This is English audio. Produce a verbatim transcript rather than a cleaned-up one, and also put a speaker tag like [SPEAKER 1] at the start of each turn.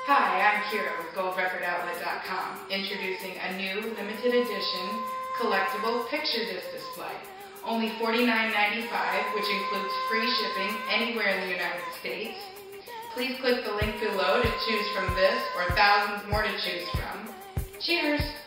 [SPEAKER 1] Hi, I'm Kira with Gold Record Outlet dot com, introducing a new limited edition collectible picture disc display. Only forty-nine ninety-five, which includes free shipping anywhere in the United States. Please click the link below to choose from this or thousands more to choose from. Cheers!